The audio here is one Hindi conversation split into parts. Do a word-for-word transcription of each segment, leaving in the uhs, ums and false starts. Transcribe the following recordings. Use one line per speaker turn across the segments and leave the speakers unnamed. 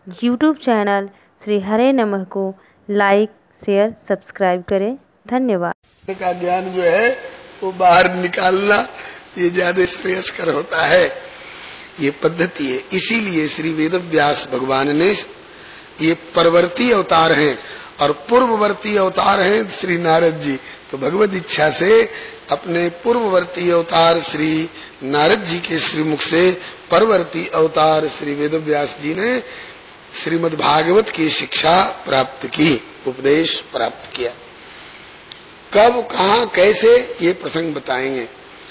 यूट्यूब चैनल श्री हरे नमः को लाइक शेयर सब्सक्राइब करें। धन्यवाद।
का ज्ञान जो है वो बाहर निकालना ये ज्यादा श्रेयस्कर होता है, ये पद्धति है। इसीलिए श्री वेदव्यास भगवान ने, ये परवर्ती अवतार हैं और पूर्ववर्ती अवतार हैं श्री नारद जी, तो भगवत इच्छा से अपने पूर्ववर्ती अवतार श्री नारद जी के श्रीमुख से परवर्ती अवतार श्री वेदव्यास जी ने श्रीमद् भागवत की शिक्षा प्राप्त की, उपदेश प्राप्त किया। कब, कहां, कैसे, ये प्रसंग बताएंगे।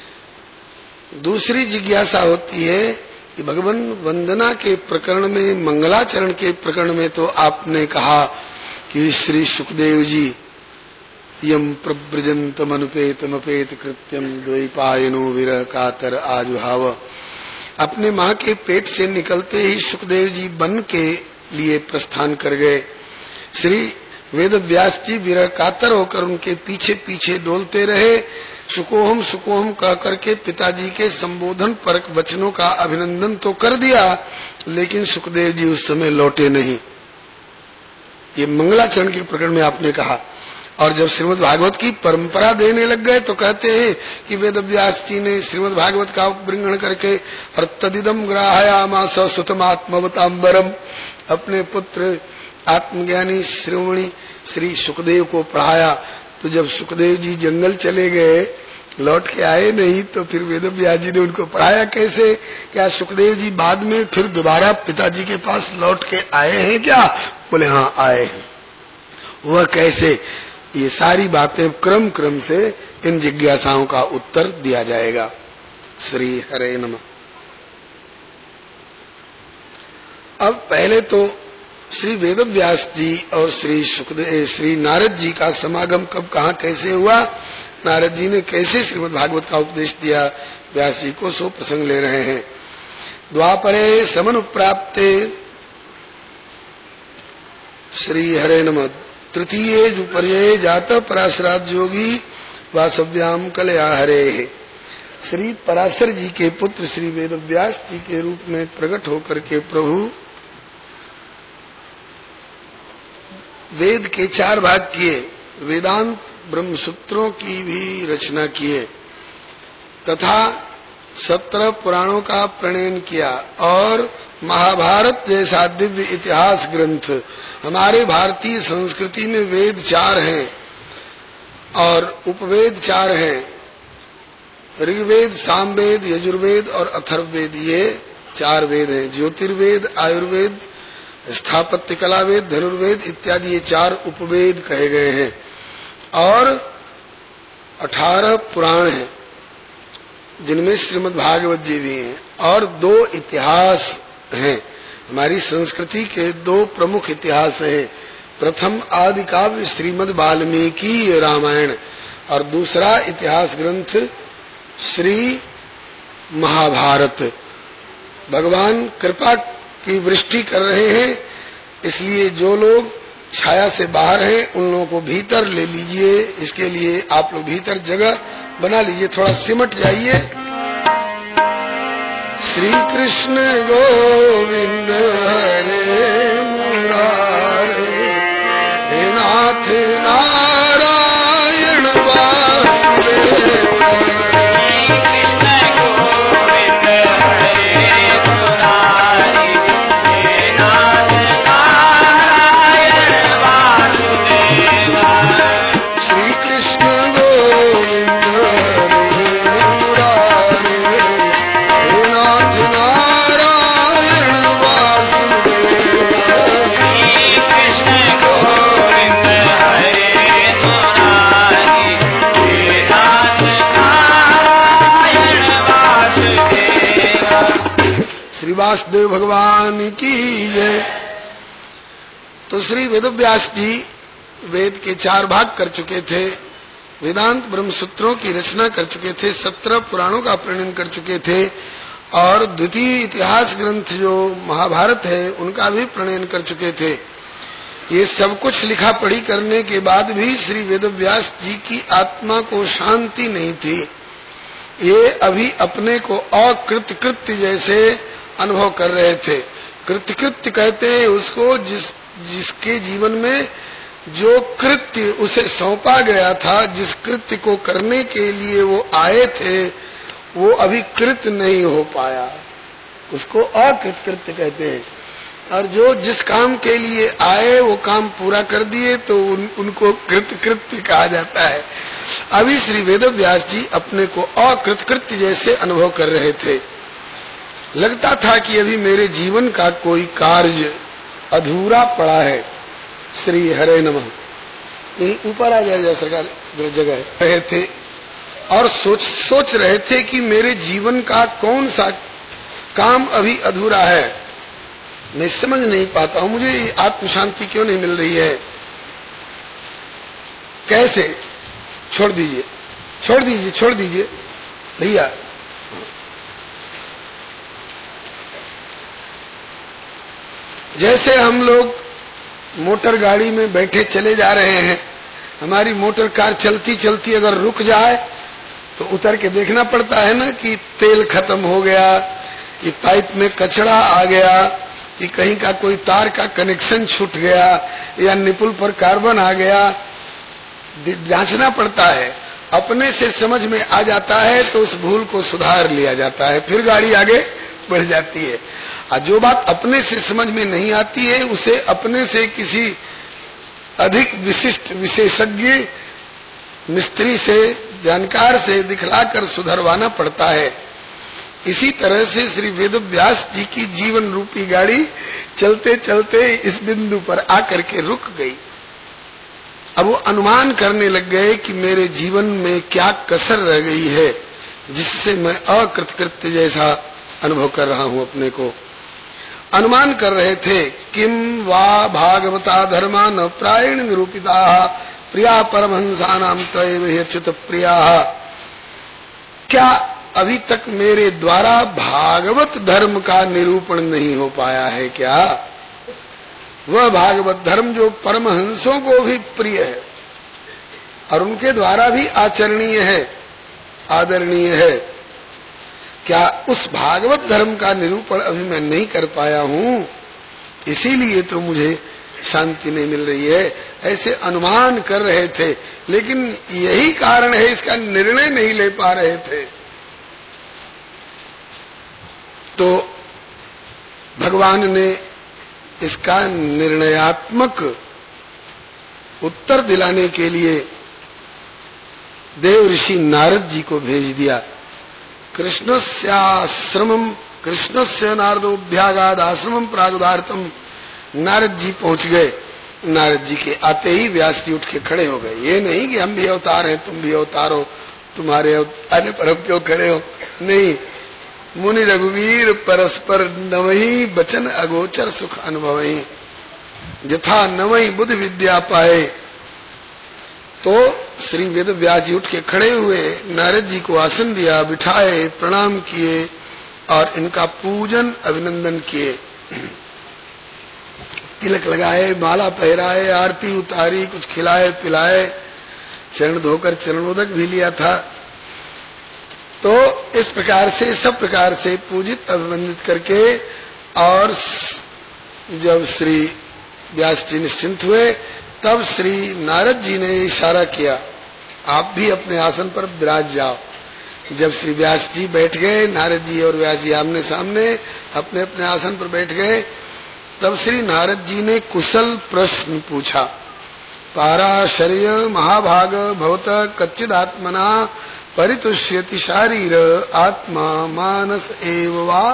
दूसरी जिज्ञासा होती है कि भगवान वंदना के प्रकरण में, मंगलाचरण के प्रकरण में तो आपने कहा कि श्री सुखदेव जी यम प्रव्रजंतम अनुपेतम अपेत कृत्यम द्वैपायनो विरह कातर आजुहाव, अपने मां के पेट से निकलते ही सुखदेव जी वन के लिए प्रस्थान कर गए। श्री वेदव्यास जी विरह कातर होकर उनके पीछे पीछे डोलते रहे। सुकोहम सुकोहम कह करके पिताजी के संबोधन परक वचनों का अभिनंदन तो कर दिया, लेकिन सुखदेव जी उस समय लौटे नहीं। ये मंगलाचरण के प्रकरण में आपने कहा। और जब श्रीमद् भागवत की परंपरा देने लग गए तो कहते हैं कि वेदव्यास जी ने श्रीमद् भागवत का उपबृंहण करके और तदिदम ग्राहयामास सुतमात्मवतांबरम, अपने पुत्र आत्मज्ञानी श्रीमणि श्री सुखदेव को पढ़ाया। तो जब सुखदेव जी जंगल चले गए, लौट के आए नहीं, तो फिर वेदव्यास जी ने उनको पढ़ाया कैसे? क्या सुखदेव जी बाद में फिर दोबारा पिताजी के पास लौट के आए हैं क्या? बोले हाँ आए हैं। वह कैसे? ये सारी बातें क्रम क्रम से इन जिज्ञासाओं का उत्तर दिया जाएगा। श्री हरे नमः। अब पहले तो श्री वेदव्यास जी और श्री सुखदेव श्री नारद जी का समागम कब, कहाँ, कैसे हुआ, नारद जी ने कैसे श्रीमद् भागवत का उपदेश दिया व्यास जी को, सो प्रसंग ले रहे हैं। द्वापरे समनुप्राप्ते श्री हरे नमः। तृतीये जुपर्ये जात पराशराज योगी वासव्याम कलया हरे। श्री पराशर जी के पुत्र श्री वेदव्यास जी के रूप में प्रकट होकर के प्रभु वेद के चार भाग किए, वेदांत ब्रह्मसूत्रों की भी रचना किए तथा सत्रह पुराणों का प्रणयन किया और महाभारत जैसा दिव्य इतिहास ग्रंथ। हमारे भारतीय संस्कृति में वेद चार हैं और उपवेद चार हैं, ऋग्वेद, सामवेद, यजुर्वेद और अथर्ववेद, ये चार वेद हैं। ज्योतिर्वेद, आयुर्वेद, स्थापत्य कला वेद, धनुर्वेद इत्यादि ये चार उपवेद कहे गए हैं और अठारह पुराण हैं जिनमें श्रीमद् भागवत जी भी हैं और दो इतिहास हैं। हमारी संस्कृति के दो प्रमुख इतिहास हैं। प्रथम आदि काव्य श्रीमद् वाल्मीकि रामायण और दूसरा इतिहास ग्रंथ श्री महाभारत। भगवान कृपा की वृष्टि कर रहे हैं, इसलिए जो लोग छाया से बाहर हैं उन लोगों को भीतर ले लीजिए। इसके लिए आप लोग भीतर जगह बना लीजिए, थोड़ा सिमट जाइए। श्री कृष्ण गोविंद हरे मुरारे, हे नाथ नारायण वासुदेव। वासुदेव भगवान की जय। तो श्री वेदव्यास जी वेद के चार भाग कर चुके थे, वेदांत ब्रह्मसूत्रों की रचना कर चुके थे, सत्रह पुराणों का प्रणयन कर चुके थे और द्वितीय इतिहास ग्रंथ जो महाभारत है उनका भी प्रणयन कर चुके थे। ये सब कुछ लिखा पढ़ी करने के बाद भी श्री वेदव्यास जी की आत्मा को शांति नहीं थी। ये अभी अपने को अकृतकृत्य जैसे अनुभव कर रहे थे। कृत्यकृत्य कहते हैं उसको जिस जिसके जीवन में जो कृत्य उसे सौंपा गया था, जिस कृत्य को करने के लिए वो आए थे, वो अभी कृत्य नहीं हो पाया, उसको अकृतकृत्य कहते हैं। और जो जिस काम के लिए आए वो काम पूरा कर दिए तो उन, उनको कृतकृत्य कहा जाता है। अभी श्री वेदव्यास जी अपने को अकृतकृत्य जैसे अनुभव कर रहे थे। लगता था कि अभी मेरे जीवन का कोई कार्य अधूरा पड़ा है। श्री हरे नमः। यहीं ऊपर आ जाए सरकार जगह रहे थे और सोच सोच रहे थे कि मेरे जीवन का कौन सा काम अभी अधूरा है। मैं समझ नहीं पाता हूं, मुझे आत्म शांति क्यों नहीं मिल रही है। कैसे? छोड़ दीजिए, छोड़ दीजिए, छोड़ दीजिए भैया। जैसे हम लोग मोटर गाड़ी में बैठे चले जा रहे हैं, हमारी मोटर कार चलती चलती अगर रुक जाए तो उतर के देखना पड़ता है ना कि तेल खत्म हो गया, कि पाइप में कचरा आ गया, कि कहीं का कोई तार का कनेक्शन छूट गया या निपुल पर कार्बन आ गया। जांचना पड़ता है। अपने से समझ में आ जाता है तो उस भूल को सुधार लिया जाता है, फिर गाड़ी आगे बढ़ जाती है। और जो बात अपने से समझ में नहीं आती है उसे अपने से किसी अधिक विशिष्ट विशेषज्ञ मिस्त्री से, जानकार से दिखलाकर सुधरवाना पड़ता है। इसी तरह से श्री वेदव्यास जी की जीवन रूपी गाड़ी चलते चलते इस बिंदु पर आकर के रुक गई। अब वो अनुमान करने लग गए कि मेरे जीवन में क्या कसर रह गई है जिससे मैं अकृतकृत्य जैसा अनुभव कर रहा हूं। अपने को अनुमान कर रहे थे। किम वा भागवता धर्मा न प्रायण निरूपिता प्रिया परमहंसानाम तैव ह्यच्युत प्रिया। क्या अभी तक मेरे द्वारा भागवत धर्म का निरूपण नहीं हो पाया है क्या? वह भागवत धर्म जो परमहंसों को भी प्रिय है और उनके द्वारा भी आचरणीय है, आदरणीय है, क्या उस भागवत धर्म का निरूपण अभी मैं नहीं कर पाया हूं? इसीलिए तो मुझे शांति नहीं मिल रही है। ऐसे अनुमान कर रहे थे, लेकिन यही कारण है, इसका निर्णय नहीं ले पा रहे थे। तो भगवान ने इसका निर्णयात्मक उत्तर दिलाने के लिए देव ऋषि नारद जी को भेज दिया। कृष्णस्याश्रमम कृष्णस्य नारदोभ्यागाद आश्रमम प्रागुदार्थम। नारद जी पहुंच गए। नारद जी के आते ही व्यास जी उठ के खड़े हो गए। ये नहीं कि हम भी अवतार हैं, तुम भी अवतार हो, तुम्हारे अवतार पर हम क्यों खड़े हो, नहीं। मुनि रघुवीर परस्पर नवही बचन अगोचर सुख अनुभवही यथा नवही बुद्ध विद्या पाए। तो श्री वेद व्यास जी उठ के खड़े हुए, नारद जी को आसन दिया, बिठाए, प्रणाम किए और इनका पूजन अभिनंदन किए। तिलक लगाए, माला पहराए, आरती उतारी, कुछ खिलाए पिलाए, चरण धोकर चरणोदक भी लिया था। तो इस प्रकार से सब प्रकार से पूजित अभिवंदित करके और जब श्री व्यास जी निश्चिंत हुए तब श्री नारद जी ने इशारा किया, आप भी अपने आसन पर विराज जाओ। जब श्री व्यास जी बैठ गए, नारद जी और व्यास जी आमने सामने अपने अपने आसन पर बैठ गए, तब श्री नारद जी ने कुशल प्रश्न पूछा। पाराशर्य महाभाग भवत कच्चिदात्मना परितुष्यति शारीर आत्मा मानस एव वा।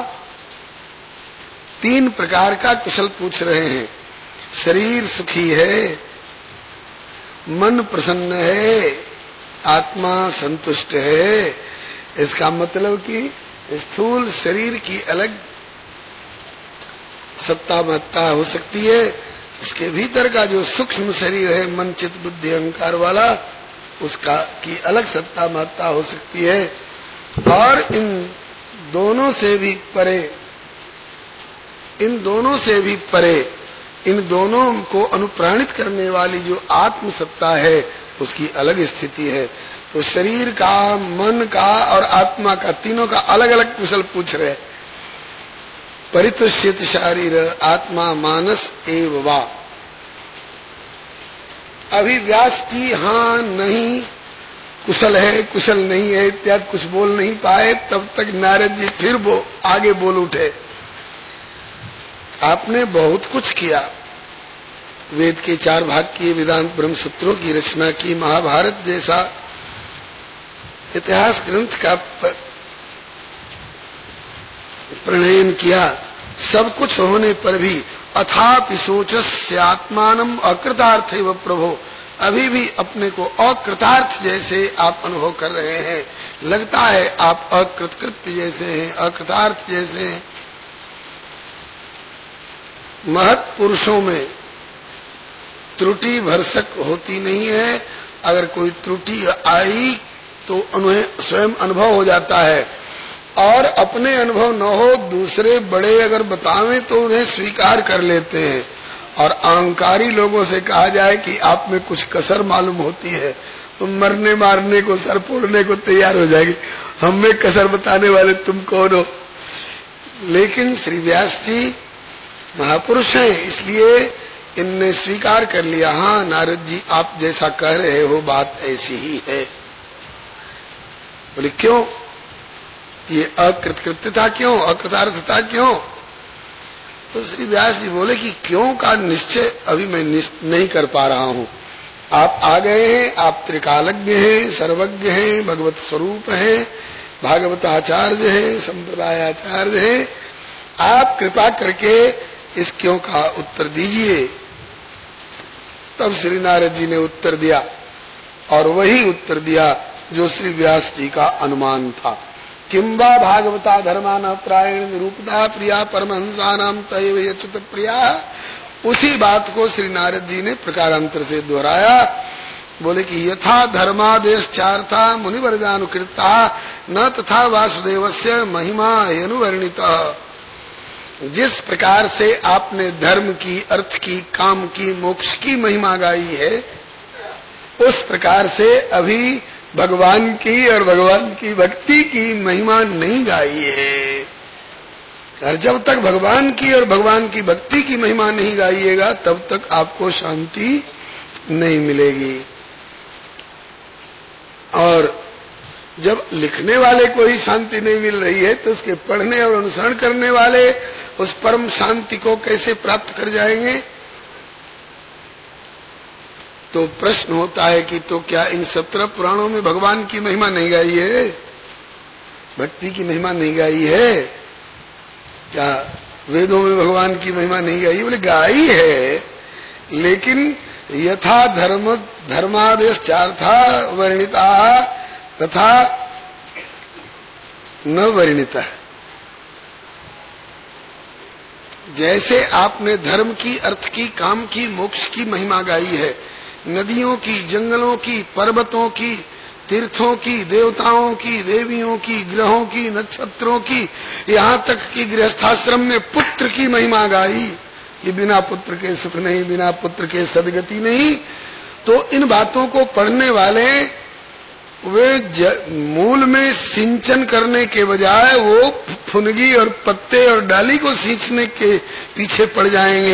तीन प्रकार का कुशल पूछ रहे हैं। शरीर सुखी है, मन प्रसन्न है, आत्मा संतुष्ट है। इसका मतलब कि स्थूल शरीर की अलग सत्ता महत्ता हो सकती है, इसके भीतर का जो सूक्ष्म शरीर है, मन चित्त बुद्धि अहंकार वाला, उसका की अलग सत्ता महत्ता हो सकती है। और इन दोनों से भी परे, इन दोनों से भी परे, इन दोनों को अनुप्राणित करने वाली जो आत्म सत्ता है, उसकी अलग स्थिति है। तो शरीर का, मन का और आत्मा का, तीनों का अलग अलग कुशल पूछ रहे। परितुष्यति शारीर आत्मा मानस एव वा। अभी व्यास की हाँ नहीं, कुशल है कुशल नहीं है इत्यादि कुछ बोल नहीं पाए, तब तक नारद जी फिर वो आगे बोल उठे। आपने बहुत कुछ किया, वेद के चार भाग किए, वेदांत ब्रह्म सूत्रों की रचना की, महाभारत जैसा इतिहास ग्रंथ का प्रणयन किया, सब कुछ होने पर भी अथापि सोचस्य आत्मानम अकृतार्थ एव प्रभो, अभी भी अपने को अकृतार्थ जैसे आप अनुभव कर रहे हैं। लगता है आप अकृतकृत्य जैसे हैं, अकृतार्थ जैसे हैं। महत् पुरुषों में त्रुटि भरसक होती नहीं है, अगर कोई त्रुटि आई तो उन्हें स्वयं अनुभव हो जाता है, और अपने अनुभव न हो दूसरे बड़े अगर बतावें तो उन्हें स्वीकार कर लेते हैं। और अहंकारी लोगों से कहा जाए कि आप में कुछ कसर मालूम होती है तो मरने मारने को, सर फोड़ने को तैयार हो जाएगी, हम में कसर बताने वाले तुम कौन हो। लेकिन श्री व्यास जी महापुरुष हैं, इसलिए इनने स्वीकार कर लिया, हाँ नारद जी आप जैसा कह रहे हो बात ऐसी ही है। बोले क्यों, ये अकृतकृत्यता क्यों, अकृतार्थता क्यों? तो श्री व्यास जी बोले कि क्यों का निश्चय अभी मैं नहीं कर पा रहा हूँ। आप आ गए हैं, आप त्रिकालज्ञ हैं, सर्वज्ञ हैं, भगवत स्वरूप हैं, भागवत आचार्य हैं, संप्रदाय आचार्य हैं, आप कृपा करके इस क्यों का उत्तर दीजिए। तब श्री नारद जी ने उत्तर दिया, और वही उत्तर दिया जो श्री व्यास जी का अनुमान था। किंबा भागवता धर्मान प्रायण निरूपता प्रिया परमहंसानाम तैव यच्युत प्रिया। उसी बात को श्री नारद जी ने प्रकारांतर से दोहराया। बोले कि यथा धर्मादेश चार्था मुनिवर्गानुकृता न तथा वासुदेवस्य महिमा अनुवर्णिता। जिस प्रकार से आपने धर्म की, अर्थ की, काम की, मोक्ष की महिमा गाई है, उस प्रकार से अभी भगवान की और भगवान की भक्ति की महिमा नहीं गाई है। और जब तक भगवान की और भगवान की भक्ति की महिमा नहीं गाइएगा तब तक आपको शांति नहीं मिलेगी। और जब लिखने वाले को ही शांति नहीं मिल रही है तो उसके पढ़ने और अनुसरण करने वाले उस परम शांति को कैसे प्राप्त कर जाएंगे? तो प्रश्न होता है कि तो क्या इन सत्रह पुराणों में भगवान की महिमा नहीं गाई है, भक्ति की महिमा नहीं गाई है? क्या वेदों में भगवान की महिमा नहीं गाई? बोले गाई है, लेकिन यथा धर्म धर्मादेश चार्था वर्णिता तथा न वर्णिता। जैसे आपने धर्म की, अर्थ की, काम की, मोक्ष की महिमा गाई है, नदियों की, जंगलों की, पर्वतों की, तीर्थों की, देवताओं की, देवियों की, ग्रहों की, नक्षत्रों की, यहाँ तक कि गृहस्थाश्रम में पुत्र की महिमा गाई कि बिना पुत्र के सुख नहीं, बिना पुत्र के सदगति नहीं। तो इन बातों को पढ़ने वाले वे मूल में सिंचन करने के बजाय वो फुनगी और पत्ते और डाली को सींचने के पीछे पड़ जाएंगे।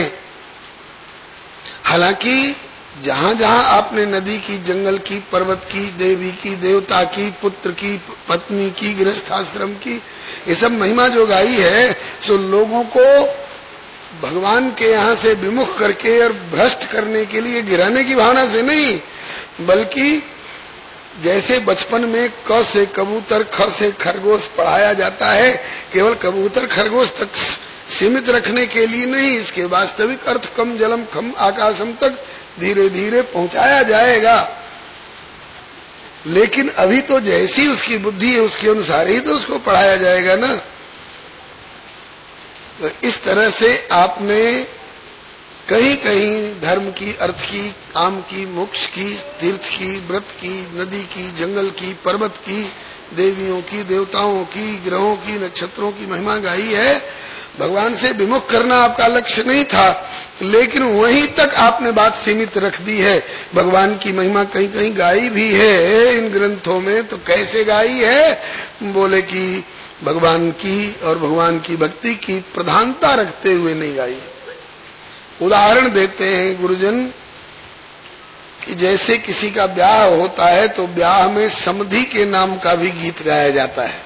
हालांकि जहां जहां आपने नदी की, जंगल की, पर्वत की, देवी की, देवता की, पुत्र की, पत्नी की, गृहस्थाश्रम की, ये सब महिमा जो गाई है, सो लोगों को भगवान के यहाँ से विमुख करके और भ्रष्ट करने के लिए, गिराने की भावना से नहीं, बल्कि जैसे बचपन में क से कबूतर, ख से खरगोश पढ़ाया जाता है, केवल कबूतर खरगोश तक सीमित रखने के लिए नहीं, इसके वास्तविक अर्थ कम जलम खम आकाशम तक धीरे धीरे पहुंचाया जाएगा। लेकिन अभी तो जैसी उसकी बुद्धि है उसके अनुसार ही तो उसको पढ़ाया जाएगा ना। तो इस तरह से आपने कहीं कहीं धर्म की, अर्थ की, काम की, मोक्ष की, तीर्थ की, व्रत की, नदी की, जंगल की, पर्वत की, देवियों की, देवताओं की, ग्रहों की, नक्षत्रों की महिमा गाई है। भगवान से विमुख करना आपका लक्ष्य नहीं था, लेकिन वहीं तक आपने बात सीमित रख दी है। भगवान की महिमा कहीं कहीं गाई भी है इन ग्रंथों में। तो कैसे गाई है? बोले कि भगवान की और भगवान की भक्ति की प्रधानता रखते हुए नहीं गाई। उदाहरण देते हैं गुरुजन कि जैसे किसी का ब्याह होता है तो ब्याह में समधी के नाम का भी गीत गाया जाता है,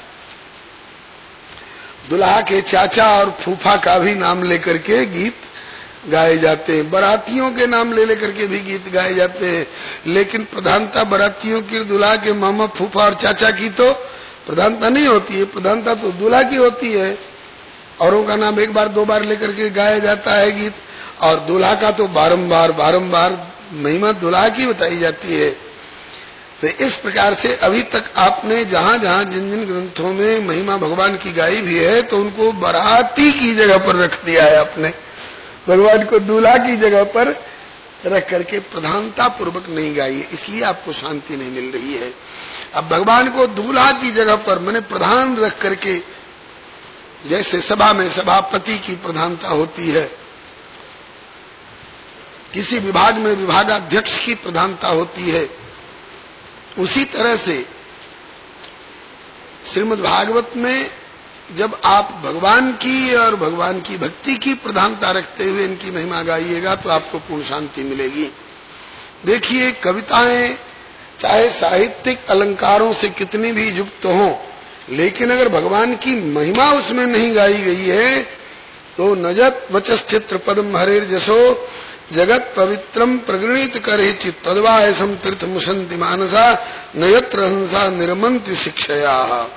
दुल्हा के चाचा और फूफा का भी नाम लेकर के गीत गाए जाते हैं, बारातियों के नाम ले लेकर के भी गीत गाए जाते हैं। लेकिन प्रधानता बारातियों की, दुल्हा के मामा फूफा और चाचा की तो प्रधानता नहीं होती है, प्रधानता तो दूल्हा की होती है। औरों का नाम एक बार दो बार लेकर के गाया जाता है गीत, और दूल्हा का तो बारंबार बारंबार महिमा दूल्हा की बताई जाती है। तो इस प्रकार से अभी तक आपने जहां जहां जिन जिन ग्रंथों में महिमा भगवान की गाई भी है तो उनको बाराती की जगह पर रख दिया है, आपने भगवान को दूल्हा की जगह पर रख करके प्रधानता पूर्वक नहीं गाई है, इसलिए आपको शांति नहीं मिल रही है। अब भगवान को दूल्हा की जगह पर मैंने प्रधान रख करके, जैसे सभा में सभापति की प्रधानता होती है, किसी विभाग में विभागाध्यक्ष की प्रधानता होती है, उसी तरह से श्रीमद् भागवत में जब आप भगवान की और भगवान की भक्ति की प्रधानता रखते हुए इनकी महिमा गाइएगा तो आपको पूर्ण शांति मिलेगी। देखिए, कविताएं चाहे साहित्यिक अलंकारों से कितनी भी युक्त हों, लेकिन अगर भगवान की महिमा उसमें नहीं गाई गई है तो नजत वचश्चित्र पदम हरेर जसो जगत पवित्रम प्रगणित करे चित तद्वा ऐसम तीर्थ मुसंति मानसा नयत्र हंसा निर्मंत्य शिक्षया।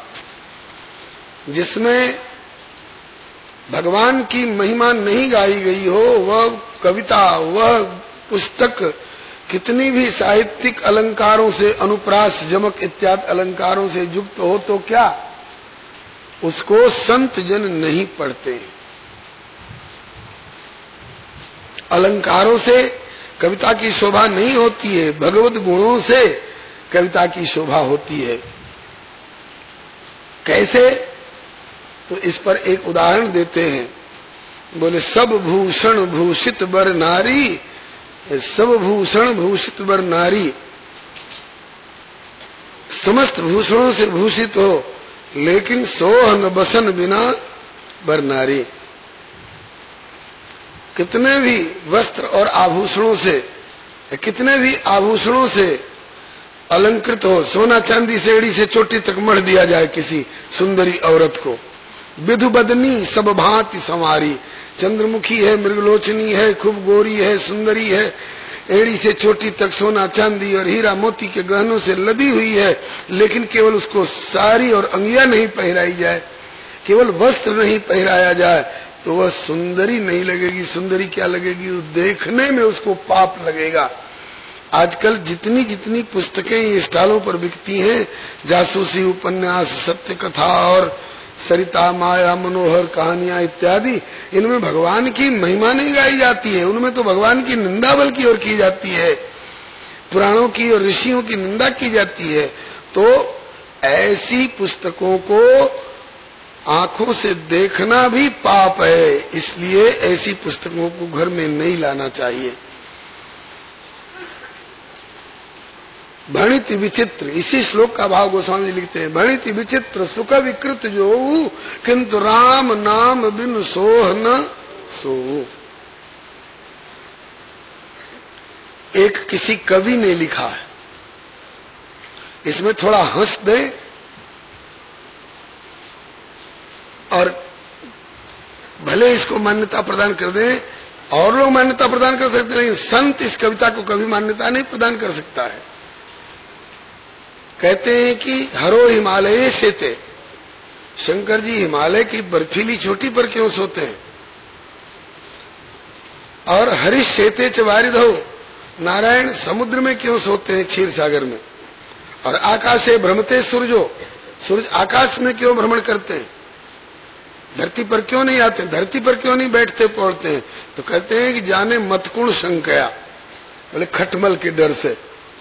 जिसमें भगवान की महिमा नहीं गाई गई हो, वह कविता, वह पुस्तक कितनी भी साहित्यिक अलंकारों से, अनुप्रास, जमक इत्यादि अलंकारों से युक्त हो तो क्या उसको संत जन नहीं पढ़ते। अलंकारों से कविता की शोभा नहीं होती है, भगवत गुणों से कविता की शोभा होती है। कैसे? तो इस पर एक उदाहरण देते हैं। बोले सब भूषण भूषित बर नारी, सब भूषण भूषित बर नारी, समस्त भूषणों से भूषित हो लेकिन सोहन बसन बिना बर नारी। कितने भी वस्त्र और आभूषणों से, कितने भी आभूषणों से अलंकृत हो, सोना चांदी से एड़ी से चोटी तक मढ़ दिया जाए किसी सुंदरी औरत को, विधु बदनी सब भांति संवारी, चंद्रमुखी है, मृगलोचनी है, खूब गोरी है, सुंदरी है, एड़ी से चोटी तक सोना चांदी और हीरा मोती के गहनों से लदी हुई है, लेकिन केवल उसको साड़ी और अंगिया नहीं पहराई जाए, केवल वस्त्र नहीं पहराया जाए तो वह सुंदरी नहीं लगेगी। सुंदरी क्या लगेगी? देखने में उसको पाप लगेगा। आजकल जितनी जितनी पुस्तकें स्टॉलों पर बिकती हैं, जासूसी उपन्यास, सत्य कथा और सरिता, माया, मनोहर कहानियां इत्यादि, इनमें भगवान की महिमा नहीं गाई जाती है, उनमें तो भगवान की निंदा बल की ओर की जाती है, पुराणों की और ऋषियों की निंदा की जाती है। तो ऐसी पुस्तकों को आंखों से देखना भी पाप है, इसलिए ऐसी पुस्तकों को घर में नहीं लाना चाहिए। भणित विचित्र, इसी श्लोक का भाव गोस्वामी जी लिखते हैं, भणित विचित्र सुख विकृत जो किंतु राम नाम बिन सोह न सो। एक किसी कवि ने लिखा है, इसमें थोड़ा हंस दे और भले इसको मान्यता प्रदान कर दें, और लोग मान्यता प्रदान कर सकते, लेकिन संत इस कविता को कभी मान्यता नहीं प्रदान कर सकता है। कहते हैं कि हरो हिमालय सेते, शंकर जी हिमालय की बर्फीली चोटी पर क्यों सोते हैं? और हरीश सेते च वारिधो, नारायण समुद्र में क्यों सोते हैं, क्षीर सागर में? और आकाशे भ्रमते सूर्यो, सूरज आकाश में क्यों भ्रमण करते हैं? धरती पर क्यों नहीं आते, धरती पर क्यों नहीं बैठते पड़ते हैं? तो कहते हैं कि जाने मतकुण शंकया, बोले खटमल के डर से।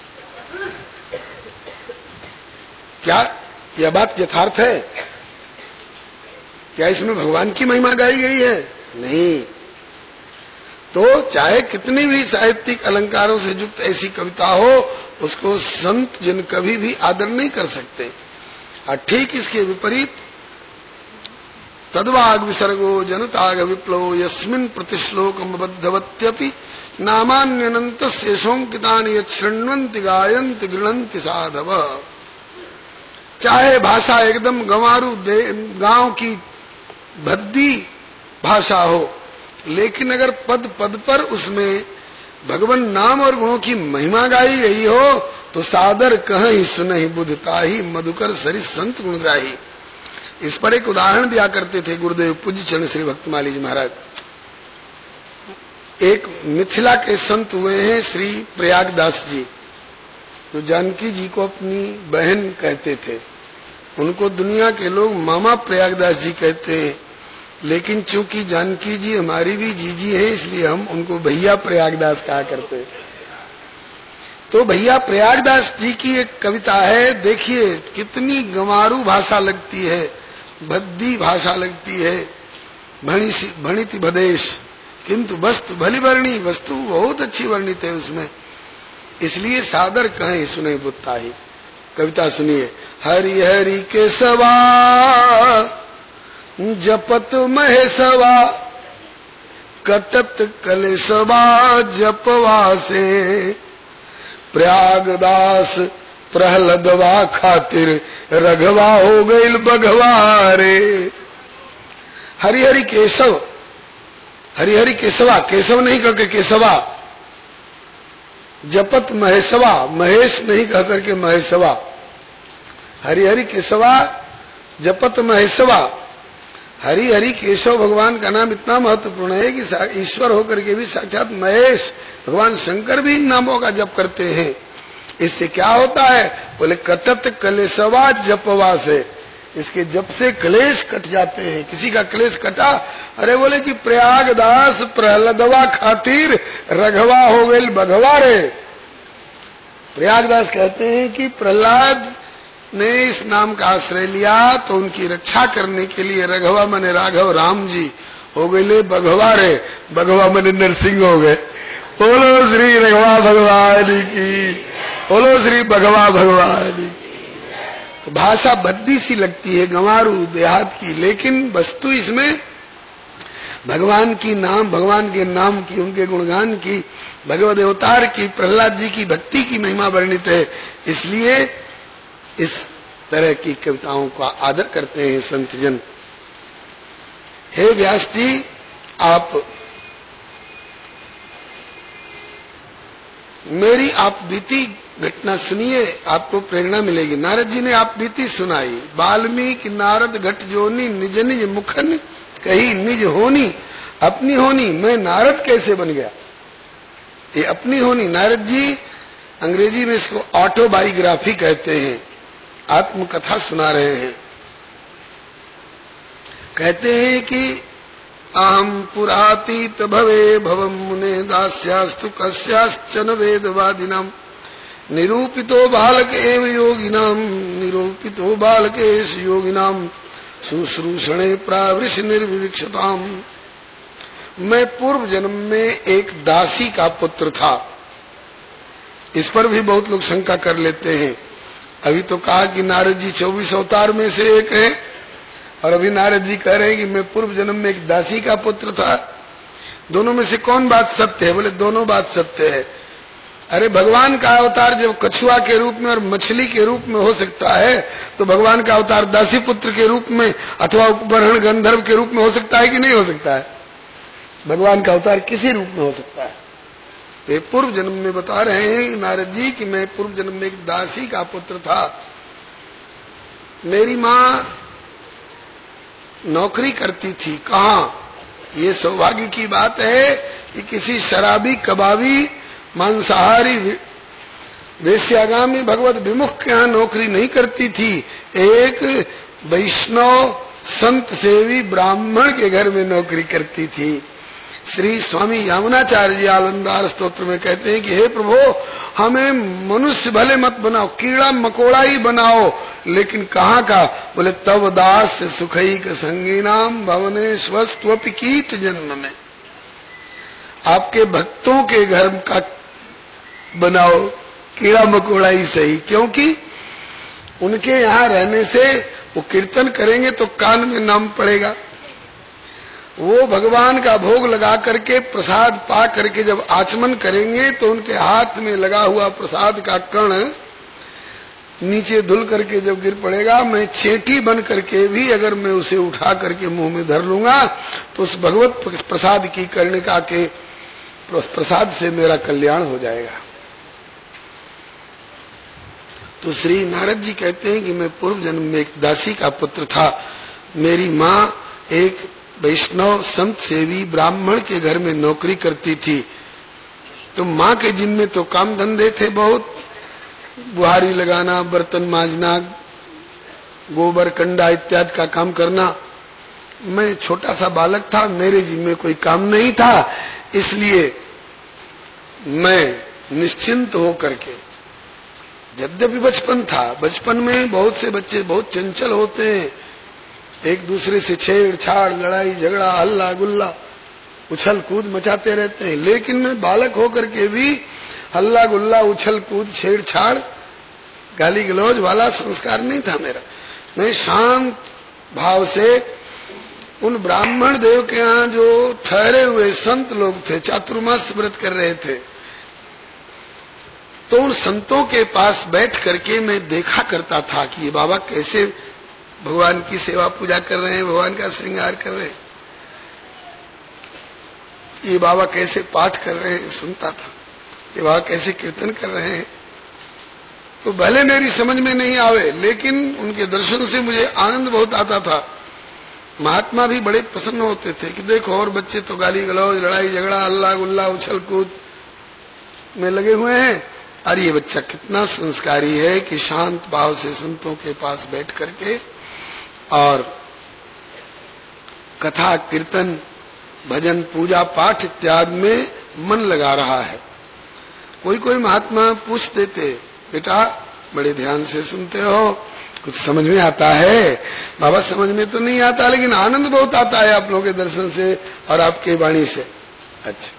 क्या यह बात यथार्थ है? क्या इसमें भगवान की महिमा गाई गई है? नहीं। तो चाहे कितनी भी साहित्यिक अलंकारों से युक्त ऐसी कविता हो, उसको संत जन कभी भी आदर नहीं कर सकते। और ठीक इसके विपरीत तद्वाग विसर्गो जनताग विप्लव यस्मिन् प्रतिश्लोकम बद्धवत्यपि नामान्यनंत शेषोंकितानि यच्छृण्वन्ति गायन्ति गृणन्ति साधव। चाहे भाषा एकदम गंवारू गांव की भद्दी भाषा हो, लेकिन अगर पद पद पर उसमें भगवान नाम और गुणों की महिमा गाई गई हो तो सादर कहीं सुनहि बुधताही मधुकर सरिस संत गुणग्राही। इस पर एक उदाहरण दिया करते थे गुरुदेव पूज्य चरण श्री भक्तमाली जी महाराज। एक मिथिला के संत हुए हैं श्री प्रयागदास जी, जो जानकी जी को अपनी बहन कहते थे। उनको दुनिया के लोग मामा प्रयागदास जी कहते हैं, लेकिन चूंकि जानकी जी हमारी भी जीजी है इसलिए हम उनको भैया प्रयागदास कहा करते हैं। तो भैया प्रयागदास जी की एक कविता है, देखिए कितनी गंवारू भाषा लगती है, भद्दी भाषा लगती है। भणी भणिति भदेश किंतु वस्तु भली वर्णी, वस्तु बहुत अच्छी वर्णित है उसमें, इसलिए सादर कहें सुने बुत्ता ही। कविता सुनिए। हरि हरि केशवा जपत महेशवा कटत कलेशवा जपवा से प्रयागदास प्रहलदवा खातिर रघवा हो गईल बघवा रे। हरि हरि केशव, हरि हरि केशवा, केशव नहीं कहकर केशवा। जपत महेशवा, महेश नहीं कहकर के महेशवा। हरि हरि केशवा जपत महेशवा। हरि हरि केशव भगवान का नाम इतना महत्वपूर्ण है कि ईश्वर होकर के भी साक्षात महेश भगवान शंकर भी इन नामों का जप करते हैं। इससे क्या होता है? बोले कटत कलेशवा जपवा से, इसके जप से क्लेश कट जाते हैं। किसी का क्लेश कटा, अरे बोले कि प्रयागदास प्रहलदवा खातिर रघवा हो गई बघवा रे। प्रयागदास कहते हैं कि प्रहलाद ने इस नाम का आश्रय लिया तो उनकी रक्षा करने के लिए रघवा मने राघव राम जी हो गए बघवा रे, बघवा मने नरसिंह हो गए। बोलो श्री रघवा भगवान की, बोलो श्री बघवा भगवान की। तो भाषा बद्दी सी लगती है, गंवारू देहात की, लेकिन वस्तु इसमें भगवान की नाम, भगवान के नाम की, उनके गुणगान की, भगवद अवतार की, प्रहलाद जी की भक्ति की महिमा वर्णित है। इसलिए इस तरह की कविताओं का आदर करते हैं संत जन। हे व्यास जी, आप मेरी आप बीती घटना सुनिए, आपको प्रेरणा मिलेगी। नारद जी ने आप बीती सुनाई। वाल्मीकि नारद घट जोनी निज निज मुखन कही निज होनी अपनी होनी, मैं नारद कैसे बन गया? ये अपनी होनी, नारद जी अंग्रेजी में इसको ऑटोबायोग्राफी कहते हैं, आत्मकथा सुना रहे हैं। कहते हैं कि अहम पुरातीत भवे भवम मुने दास्यास्तु कस्याश्चन वेदवादिनाम निरूपितो बालक एव योगिनाम निरूपितो बालकेश योगिनाम शुश्रूषणे प्रावृष निर्विवक्षताम। मैं पूर्व जन्म में एक दासी का पुत्र था। इस पर भी बहुत लोग शंका कर लेते हैं। अभी तो कहा कि नारद जी चौबीस अवतार में से एक है, और अभी नारद जी कह रहे हैं कि मैं पूर्व जन्म में एक दासी का पुत्र था। दोनों में से कौन बात सत्य है? बोले दोनों बात सत्य है। अरे भगवान का अवतार जब कछुआ के रूप में और मछली के रूप में हो सकता है, तो भगवान का अवतार दासी पुत्र के रूप में अथवा उपबरण गंधर्व के रूप में हो सकता है कि नहीं हो सकता है? भगवान का अवतार किसी रूप में हो सकता है। वे पूर्व जन्म में बता रहे हैं नारद जी कि मैं पूर्व जन्म में एक दासी का पुत्र था। मेरी माँ नौकरी करती थी। कहाँ? ये सौभाग्य की बात है कि किसी शराबी कबाबी मांसाहारी वेश्यागामी भगवत विमुख के यहाँ नौकरी नहीं करती थी। एक वैष्णव संत सेवी ब्राह्मण के घर में नौकरी करती थी। श्री स्वामी यामुनाचार्य जी आलंदार स्तोत्र में कहते हैं कि हे प्रभु, हमें मनुष्य भले मत बनाओ, कीड़ा मकोड़ा ही बनाओ, लेकिन कहाँ का? बोले तव दास सुखैक संगीनाम भवने स्वस्त्वपि कीट जन्म में। आपके भक्तों के घर का बनाओ, कीड़ा मकोड़ा ही सही, क्योंकि उनके यहाँ रहने से वो कीर्तन करेंगे तो कान में नाम पड़ेगा, वो भगवान का भोग लगा करके प्रसाद पा करके जब आचमन करेंगे तो उनके हाथ में लगा हुआ प्रसाद का कण नीचे धुल करके जब गिर पड़ेगा, मैं चेटी बन करके भी अगर मैं उसे उठा करके मुंह में धर लूंगा तो उस भगवत प्रसाद की कर्णिका के प्रसाद से मेरा कल्याण हो जाएगा। तो श्री नारद जी कहते हैं कि मैं पूर्व जन्म में एक दासी का पुत्र था। मेरी माँ एक वैष्णव संत सेवी ब्राह्मण के घर में नौकरी करती थी। तो माँ के जिम्मे तो काम धंधे थे बहुत, बुहारी लगाना, बर्तन मांजना, गोबर कंडा इत्यादि का काम करना। मैं छोटा सा बालक था, मेरे जिम्मे कोई काम नहीं था, इसलिए मैं निश्चिंत हो करके, यद्यपि बचपन था, बचपन में बहुत से बच्चे बहुत चंचल होते हैं, एक दूसरे से छेड़छाड़, लड़ाई झगड़ा, हल्ला गुल्ला, उछल कूद मचाते रहते हैं। लेकिन मैं बालक होकर के भी हल्ला गुल्ला, उछल कूद, छेड़छाड़, गाली गलौज वाला संस्कार नहीं था मेरा। मैं शांत भाव से उन ब्राह्मण देव के यहाँ जो ठहरे हुए संत लोग थे, चातुर्मास व्रत कर रहे थे, तो उन संतों के पास बैठ करके मैं देखा करता था कि ये बाबा कैसे भगवान की सेवा पूजा कर रहे हैं, भगवान का श्रृंगार कर रहे हैं, ये बाबा कैसे पाठ कर रहे हैं, सुनता था, ये बाबा कैसे कीर्तन कर रहे हैं। तो भले मेरी समझ में नहीं आवे, लेकिन उनके दर्शन से मुझे आनंद बहुत आता था। महात्मा भी बड़े प्रसन्न होते थे कि देखो और बच्चे तो गाली गलौज, लड़ाई झगड़ा, हल्ला गुल्ला, उछल कूद में लगे हुए हैं, और ये बच्चा कितना संस्कारी है कि शांत भाव से संतों के पास बैठ करके और कथा कीर्तन भजन पूजा पाठ इत्यादि में मन लगा रहा है। कोई कोई महात्मा पूछ देते, बेटा बड़े ध्यान से सुनते हो, कुछ समझ में आता है? बाबा समझ में तो नहीं आता, लेकिन आनंद बहुत आता है आप लोगों के दर्शन से और आपके वाणी से। अच्छा,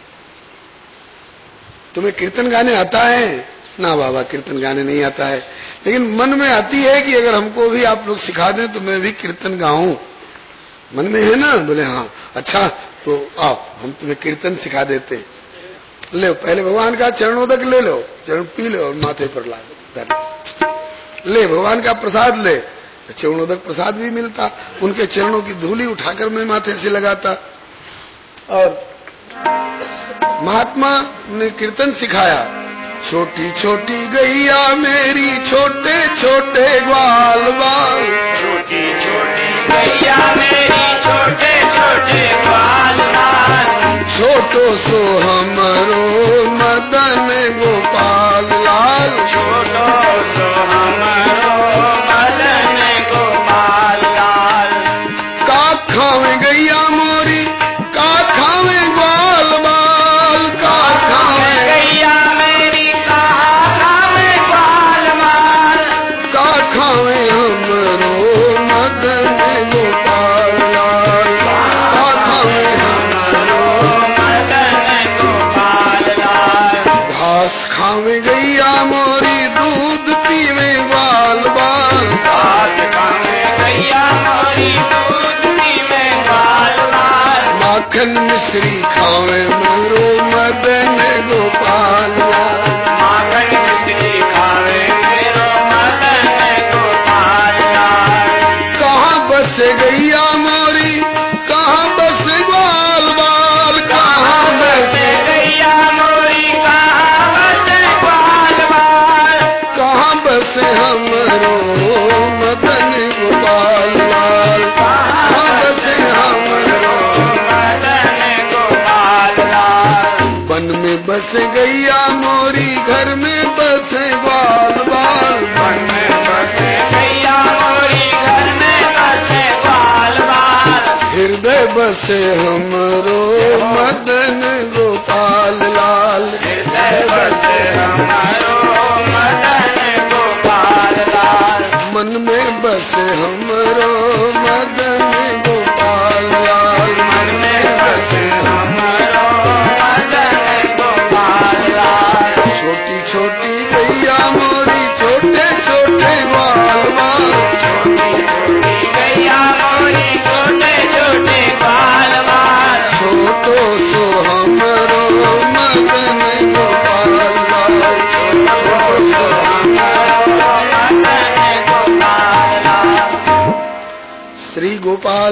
तुम्हें कीर्तन गाने आता है? ना बाबा कीर्तन गाने नहीं आता है, लेकिन मन में आती है कि अगर हमको भी आप लोग सिखा दें तो मैं भी कीर्तन गाऊं। मन में है ना? बोले हाँ। अच्छा तो आओ हम तुम्हें कीर्तन सिखा देते हैं। ले पहले भगवान का चरणोदक ले लो, चरण पी लो और माथे पर ला दो। ले भगवान का प्रसाद ले, चरणोदक प्रसाद भी मिलता, उनके चरणों की धूली उठाकर मैं माथे से लगाता। और महात्मा ने कीर्तन सिखाया, छोटी छोटी गैया मेरी छोटे छोटे ग्वाल बाल,
छोटी छोटी गैया मेरी छोटे छोटे ग्वाल बाल,
छोटो सो हमरो मदन गोपाल लाल,
छोटो सो हमरो मदन गोपाल लाल।
का खावे गैया मोरी, का खावे ग्वाल बाल, का खावे
गैया मेरी का खावे ग्वाल बाल,
का खावे हमरो मदन गोपाल लाल, का खावे हमरो
मदन गोपाल लाल।
घास खावे गैया मोरी, दूध पीवे ग्वाल बाल,
घास खावे गैया मोरी, दूध पीवे ग्वाल बाल,
माखन मिश्री खावे मरो मदन गोपाल लाल।
माखन मिश्री खावे मेरो मदन गोपाल लाल।
कहाँ बस गैया मोरी, कहाँ बस ग्वाल बाल, कहाँ बस
गैया मोरी कहाँ बसे ग्वाल बाल,
कहाँ बस हमरो मदन गोपाल लाल, कहाँ बस हमरो
मदन गोपाल लाल।
वन में बस गैया मोरी, घर में बस ग्वाल बाल,
वन में बसे गैया मोरी, घर में बसे ग्वाल बाल,
हृदय बसे हमरो मदन गोपाल लाल,
हृदय बसे हमारो मदन गोपाल लाल।
मन में बसे हमरो मदन गोपाल लाल,
मन में बसे हमारो मदन गोपाल लाल।
छोटी छोटी गैया मोरी, छोटे छोटे ग्वाल बाल,
छोटी छोटी गैया मोरी, छोटे छोटे ग्वाल बाल,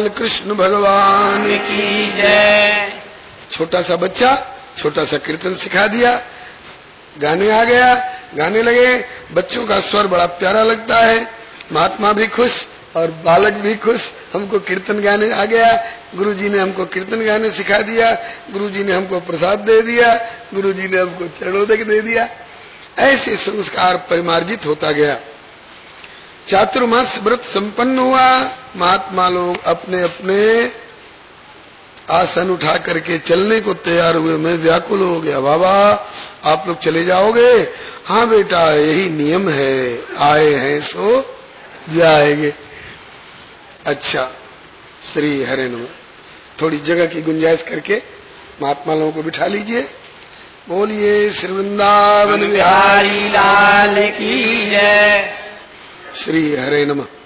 कृष्ण भगवान
की जय।
छोटा सा बच्चा छोटा सा कीर्तन सिखा दिया, गाने आ गया, गाने लगे। बच्चों का स्वर बड़ा प्यारा लगता है, महात्मा भी खुश और बालक भी खुश। हमको कीर्तन गाने आ गया, गुरुजी ने हमको कीर्तन गाने सिखा दिया, गुरुजी ने हमको प्रसाद दे दिया, गुरुजी ने हमको चरणोदक दे दिया। ऐसे संस्कार परिमार्जित होता गया। चातुर्मास व्रत संपन्न हुआ। महात्मा लोग अपने अपने आसन उठा करके चलने को तैयार हुए। मैं व्याकुल हो गया, बाबा आप लोग चले जाओगे? हाँ बेटा यही नियम है, आए हैं सो जाएंगे। अच्छा, श्री हरे नमः। थोड़ी जगह की गुंजाइश करके महात्मा लोगों को बिठा लीजिए। बोलिए श्री वृंदावन बिहारी
लाल की जय।
श्री हरे नमः।